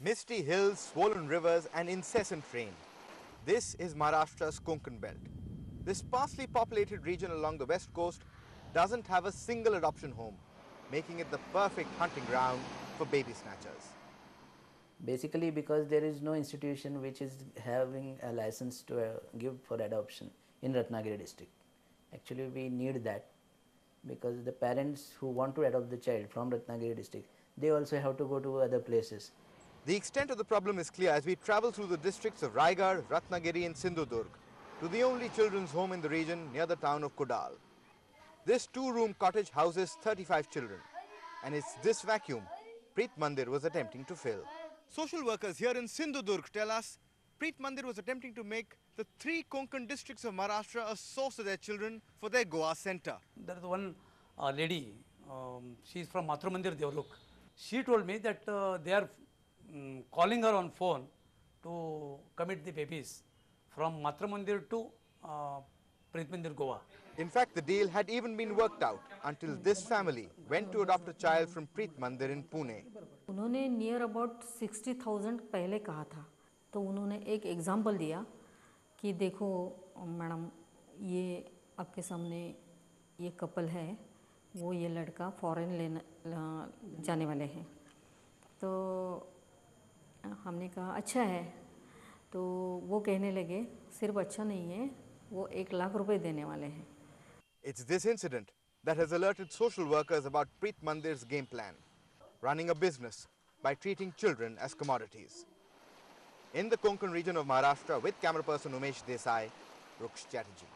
Misty hills, swollen rivers and incessant rain. This is Maharashtra's Konkan belt. This sparsely populated region along the west coast doesn't have a single adoption home, making it the perfect hunting ground for baby snatchers. Basically because there is no institution which is having a license to give for adoption in Ratnagiri district. Actually we need that, because the parents who want to adopt the child from Ratnagiri district, they also have to go to other places. The extent of the problem is clear as we travel through the districts of Raigad, Ratnagiri and Sindhudurg to the only children's home in the region near the town of Kudal. This two-room cottage houses 35 children, and it's this vacuum Preet Mandir was attempting to fill. Social workers here in Sindhudurg tell us Preet Mandir was attempting to make the 3 Konkan districts of Maharashtra a source of their children for their Goa center. There is one lady, she is from Matru Mandir, Devluk. She told me that they are calling her on phone to commit the babies from Matru Mandir to Preet Mandir, Goa. In fact, the deal had even been worked out until this family went to adopt a child from Preet Mandir in Pune. उन्होंने near about 60,000 पहले कहा था, तो उन्होंने एक example दिया कि देखो मैडम, ये आपके सामने ये कपल है, वो ये लड़का फॉरेन लेने जाने वाले हैं. तो हमने कहा अच्छा है. तो वो कहने लगे सिर्फ अच्छा नहीं है, वो 1 लाख रुपए देने वाले हैं. It's this incident that has alerted social workers about Preet Mandir's game plan, running a business by treating children as commodities. In the Konkan region of Maharashtra, with camera person Umesh Desai, Ruksh Chatterjee.